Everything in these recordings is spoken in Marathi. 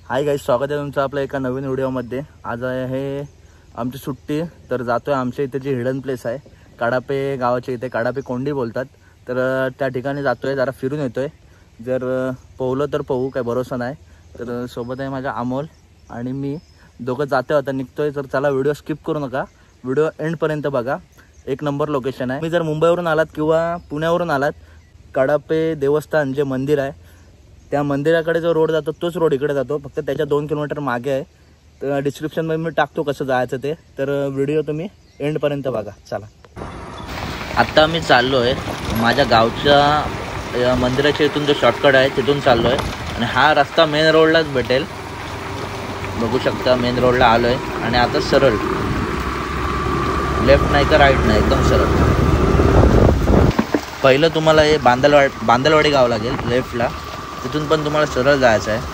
हाय गाईज, स्वागत आहे तुमचं आपल्या एका नवीन व्हिडिओमध्ये। आज आहे आमची सुट्टी, तर जातोय आमच्या इथे जी हिडन प्लेस आहे काडापे गावाच्या इथे, काडापे कोंडी बोलतात, तर त्या ठिकाणी जातोय, जरा फिरून येतोय। जर पोहलं तर पोहू, काय भरोसा नाही। तर सोबत आहे माझा अमोल आणि मी, दोघं जातोय, आता निघतोय। तर चला, व्हिडिओ स्किप करू नका, व्हिडिओ एंडपर्यंत बघा। एक नंबर लोकेशन आहे। मी जर मुंबईवरून आलात किंवा पुण्यावरून आलात, काडापे देवस्थान जे मंदिर आहे त्या मंदिराकडे जो रोड जातो तोच रोड इकडे जातो, फक्त त्याच्या 2 किलोमीटर मागे आहे। तर डिस्क्रिप्शनमध्ये मी टाकतो कसं जायचं ते, तर व्हिडिओ तुम्ही एंडपर्यंत बघा। चला, आत्ता मी चाललो आहे माझ्या गावच्या मंदिराच्या इथून जो शॉर्टकट आहे तिथून चाललो आहे आणि हा रस्ता मेन रोडलाच भेटेल, बघू शकता। मेन रोडला आलो आहे आणि आता सरळ लेफ्ट नाही का राईट नाही, एकदम सरळ। पहिलं तुम्हाला हे बांदलवाडी गाव लागेल लेफ्टला, तिथून पण तुम्हाला सरळ जायचं आहे।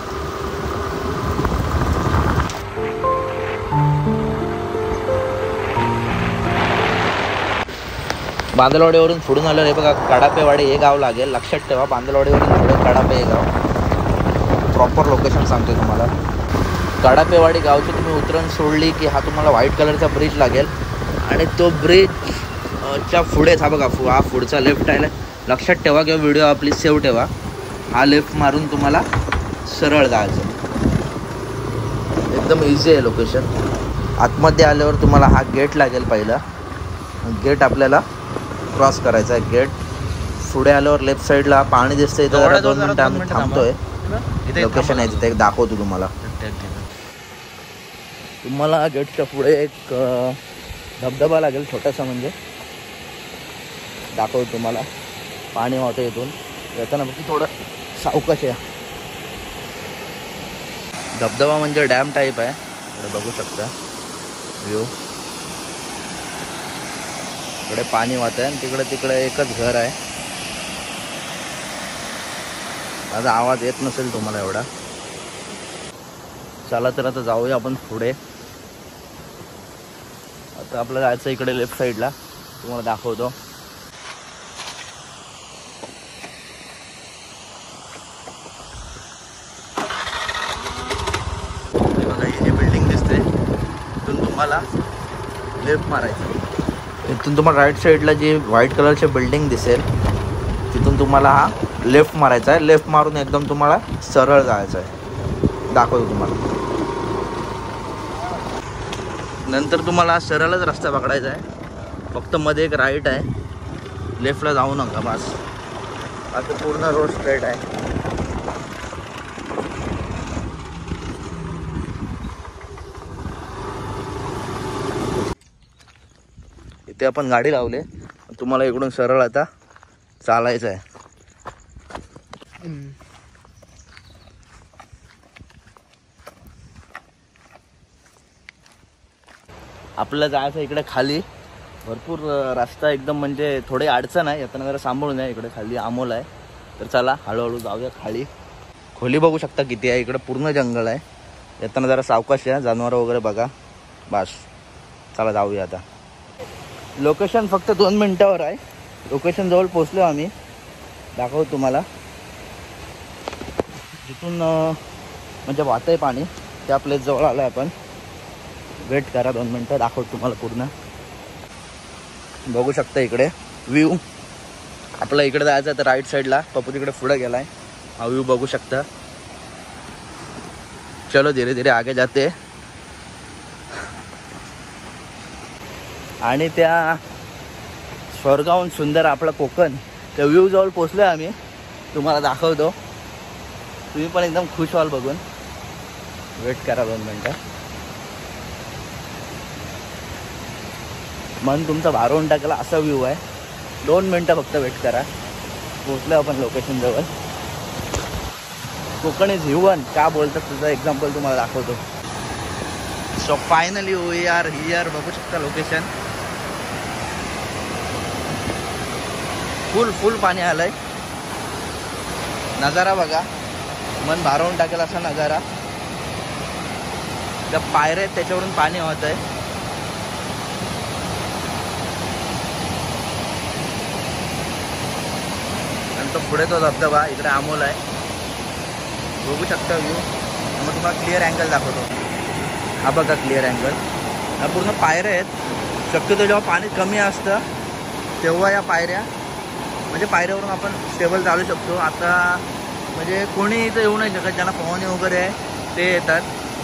बांदलवाडीवरून पुढून आलं हे बघा, काडापेवाडी हे गाव लागेल, लक्षात ठेवा। बांदलवाडीवरून पुढे काडापे हे गाव, प्रॉपर लोकेशन सांगतो तुम्हाला। काडापेवाडी गावची तुम्ही उतरण सोडली की हा तुम्हाला व्हाईट कलरचा ब्रिज लागेल आणि तो ब्रिज च्या पुढेच हा बघा, हा पुढचा लेफ्ट आहे, लक्षात ठेवा किंवा व्हिडिओ आपली सेव्ह ठेवा। हा लेफ्ट मारून तुम्हाला सरळ जायचं, एकदम इझी आहे लोकेशन। आतमध्ये आल्यावर तुम्हाला हा गेट लागेल, पहिला गेट आपल्याला क्रॉस करायचा आहे। गेट पुढे आल्यावर लेफ्ट साईडला पाणी दिसतं, इथं जरा 2 मिनिटं आम्ही थांबतोय। लोकेशन आहे तिथे, एक दाखवतो तुम्हाला। तुम्हाला गेटच्या पुढे एक धबधबा लागेल छोटासा, म्हणजे दाखवतो तुम्हाला। पाणी वाहतं इथून येताना, बघ थोडं सावकाश आहे। धबधबा म्हणजे डॅम टाईप आहे, इकडे बघू शकता व्ह्यू। इकडे पाणी वाहत आहे आणि तिकडे एकच घर आहे। माझा आवाज येत नसेल तुम्हाला एवढा। चला तर आता जाऊया आपण पुढे। आता आपल्याला जायचं इकडे लेफ्ट साईडला, तुम्हाला दाखवतो। तुम्हाला लेफ्ट मारायचं, इथून तुम्हाला राईट साईडला जी व्हाईट कलरची बिल्डिंग दिसेल तिथून तुम्हाला हा लेफ्ट मारायचा आहे। लेफ्ट मारून एकदम तुम्हाला सरळ जायचं आहे, दाखवतो तुम्हाला। नंतर तुम्हाला सरळच रस्ता पकडायचा आहे, फक्त मध्ये एक राईट आहे, लेफ्टला जाऊ नका बस। आता पूर्ण रोड स्ट्रेट आहे। इथे आपण गाडी लावले, तुम्हाला इकडून सरळ आता चालायचं आहे। आपल्याला जायचं इकडे खाली, भरपूर रस्ता एकदम, म्हणजे थोडी अडचण आहे, येताना जरा सांभाळून आहे। इकडे खाली अमोल आहे, तर चला हळूहळू जाऊया खाली। खोली बघू शकता किती आहे, इकडे पूर्ण जंगल आहे, येताना जरा सावकाश आहे, जनावरं वगैरे बघा बस। चला जाऊया आता। लोकेशन फक्त 2 मिनिटावर आहे, लोकेशन जवळ पोचलो आम्ही, दाखवतो तुम्हाला। जिथून म्हणजे वाहतंय पाणी त्या प्लेस जवळ आलो आपण, वेट करा 2 मिनटं, दाखवतो तुम्हाला पूर्ण। बघू शकता इकडे व्ह्यू, आपला इकडे जायचं तर राईट साईडला, पप्पू तिकडे पुढे गेलाय, हा व्ह्यू बघू शकता। चलो धीरे धीरे आगे जाते। आणि त्या स्वर्गाहून सुंदर आपला कोकण, त्या व्ह्यू जवळ पोचलोय आम्ही, तुम्हाला दाखवतो। तुम्ही पण एकदम खुश व्हाल बघून, वेट करा 2 मिनटं, मन तुमचं भारून टाकला असा व्ह्यू आहे। 2 मिनटं फक्त वेट करा, पोचलो आपण लोकेशन जवळ। कोकण इज ह्युमन का बोलतात, तुझं एक्झाम्पल तुम्हाला दाखवतो। So finally we are here, बघू शकता लोकेशन। फुल पाणी आलंय, नजारा बघा, मन भारावून टाकेल असा नजारा। त्या पायऱ्या आहेत त्याच्यावरून पाणी वाहत आहे। आणि तो पुढे तो धबधबा, इकडे अमोल आहे, बघू शकता व्ह्यू। मग तुम्हाला क्लिअर अँगल दाखवतो. हा बघा क्लिअर अँगल. हा पूर्ण पायऱ्या आहेत. शक्यतो जेव्हा पाणी कमी असतं तेव्हा या पायऱ्या म्हणजे पायऱ्यावरून आपण स्टेबल चालू शकतो. आता म्हणजे कोणी इथं येऊ नाही शकत, ज्यांना पोहणे वगैरे आहे ते येतात.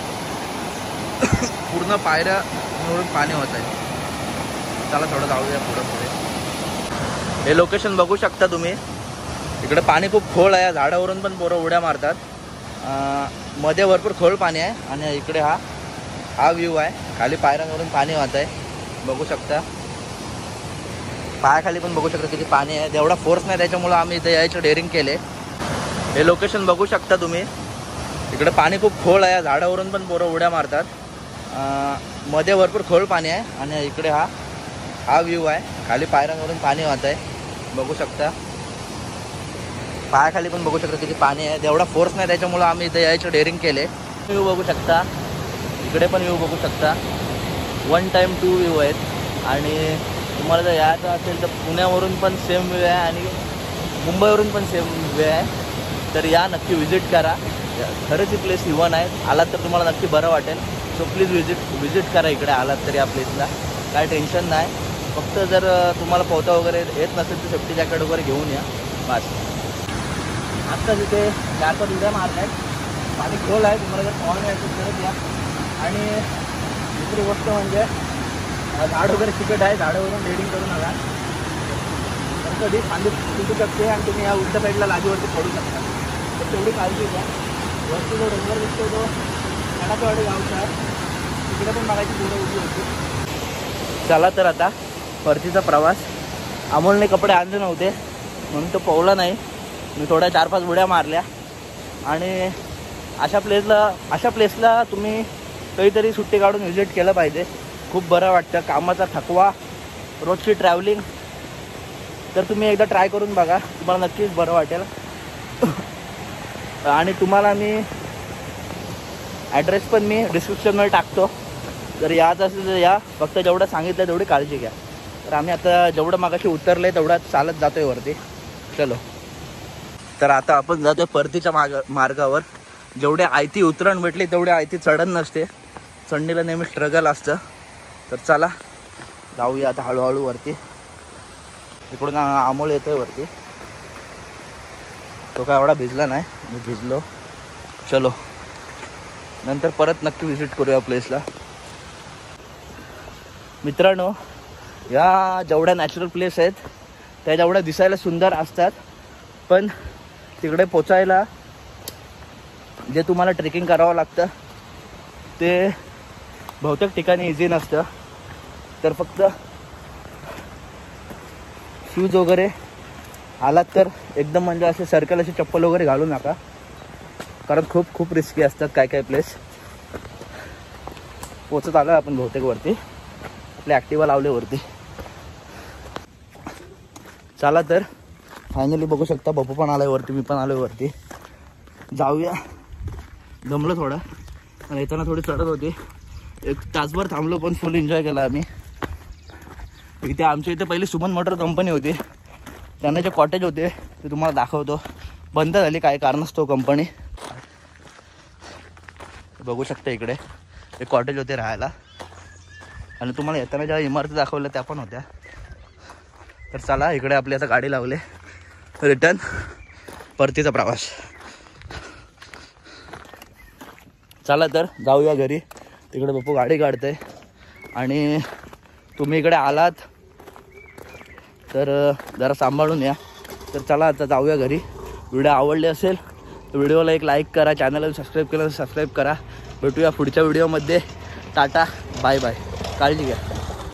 पूर्ण पायऱ्यावरून पाणी होत आहे. चला थोडं जाऊया पुढे. हे लोकेशन बघू शकता तुम्ही. इकडे पाणी खूप खोल आहे. झाडावरून पण पोरं उड्या मारतात. मध्ये भरपूर खोल पाणी आहे आणि इकडे हा व्ह्यू आहे. खाली पायऱ्यांवरून पाणी वाहत आहे बघू शकता. पायाखाली पण बघू शकता किती पाणी आहे. तेवढा फोर्स नाही त्याच्यामुळं आम्ही इथे यायचं डेअरिंग केले. हे लोकेशन बघू शकता तुम्ही. इकडे पाणी खूप खोल आहे. झाडावरून पण पोरं उड्या मारतात. मध्ये भरपूर खोल पाणी आहे आणि इकडे हा व्ह्यू आहे. खाली पायऱ्यांवरून पाणी वाहत आहे बघू शकता. पायाखाली पण बघू शकता किती पाणी आहे. तेवढा फोर्स नाही त्याच्यामुळं आम्ही इथे यायचं डेअरिंग केले. व्ह्यू बघू शकता. इकडे पण व्ह्यू बघू शकता. 1 टाइम 2 व्ह्यू आहेत. आणि तुम्हाला जर यायचं असेल तर पुण्यावरून पण सेम व्ह्यू आहे आणि मुंबईवरून पण सेम व्ह्यू आहे. तर या नक्की व्हिजिट करा. खरंच ही प्लेस इव्हन आहे. आलात तर तुम्हाला नक्की बरं वाटेल. सो प्लीज व्हिजिट करा इकडे आलात तर या प्लेसला. काय टेन्शन नाही. फक्त जर तुम्हाला पोहता वगैरे येत नसेल तर सेफ्टी जॅकेट वगैरे घेऊन या बस. आत्ता तिथे 4-5 उड्या मारल्या आहेत. पाणी खोल आहे. तुम्हाला जर पोहणं यायचं तरच या. आणि दुसरी गोष्ट म्हणजे झाड वगैरे चिकट आहे. झाडावरून रेडिंग करू नका. तर कधी पाणी तुटू शकते आणि तुम्ही या उलट्या साईडला लाजीवरती पडू शकता. तर तेवढी काळजी घ्या. वरती जो डोंगर दिसतो तो कडापेवाडी गावचा आहे. तिकडे पण बघायची पोरं उभी होती. चला तर आता परतीचा प्रवास. अमोलने कपडे आणले नव्हते म्हणून तो पोहला नाही. मी थोड्या 4-5 उड्या मारल्या. आणि अशा प्लेसला तुम्ही काहीतरी सुट्टी काढून व्हिजिट केलं पाहिजे. खूप बरं वाटतं. कामाचा थकवा, रोजची ट्रॅव्हलिंग, तर तुम्ही एकदा ट्राय करून बघा. तुम्हाला नक्कीच बरं वाटेल. आणि तुम्हाला मी ॲड्रेस पण मी डिस्क्रिप्शनमध्ये टाकतो. जर यायचं असेल तर या. फक्त जेवढं सांगितलं तेवढी काळजी घ्या. तर आम्ही आता जेवढं मागाशी उतरलं आहे तेवढं चालत जातो आहे वरती. चलो. तर आता आपण जातो आहे परतीच्या मार्गावर. जेवढे आयती उतरण भेटली तेवढे आयती चढण नसते. चढणीला नेहमी स्ट्रगल असतं. तर चला जाऊया आता हळूहळू वरती. इकडून अमोल येतो आहे वरती. तो काय एवढा भिजला नाही. मी भिजलो. चलो नंतर परत नक्की व्हिजिट करूया प्लेसला. मित्रांनो, या जेवढ्या नॅचरल प्लेस आहेत त्या जेवढ्या दिसायला सुंदर असतात पण तिकडे पोचायला जे तुम्हाला ट्रेकिंग करावं लागतं ते बहुतेक ठिकाणी इझी नसतं. तर फक्त शूज वगैरे आलात तर एकदम म्हणजे असे सर्कल असे चप्पल वगैरे घालू नका. कारण खूप रिस्की असतात काय प्लेस. पोचत आलो आपण बहुतेक वरती. आपले ॲक्टिवा लावले वरती. चला तर फायनली बघू शकता बप्पू पण आलाय वरती. मी पण आलोय वरती. जाऊया. दमलो थोडा आणि येताना थोडी चढत होती. 1 तासभर थांबलो पण फुल एन्जॉय केला आम्ही. इथे आमच्या इथे पहिली सुमन मोटर कंपनी होती. त्यांना जे कॉटेज होते ते तुम्हाला दाखवतो. बंद झाली काय कारणास्तव कंपनी. बघू शकता इकडे हे कॉटेज होते राहायला. आणि तुम्हाला येताना ज्या इमारती दाखवल्या त्या पण होत्या. तर चला इकडे आपली आता गाडी लावले. रिटर्न परतीचा प्रवास. चला तर जाऊया घरी. तिकडे बप्पू गाडी काढते. आणि तुम्ही इकडे आलात तर जरा सांभाळून या. तर चला आता जाऊया घरी. व्हिडिओ आवडले असेल तर व्हिडिओला एक लाईक करा. चॅनलला सबस्क्राईब केलं तर सबस्क्राईब करा. भेटूया पुढच्या व्हिडिओमध्ये. Tata bye bye. काळजी घ्या.